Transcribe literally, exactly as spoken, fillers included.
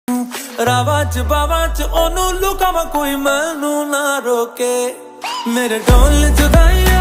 रावा च बावा च ओनू लुकावा कोई मैनू ना रोके मेरे ढोल जुदाइयां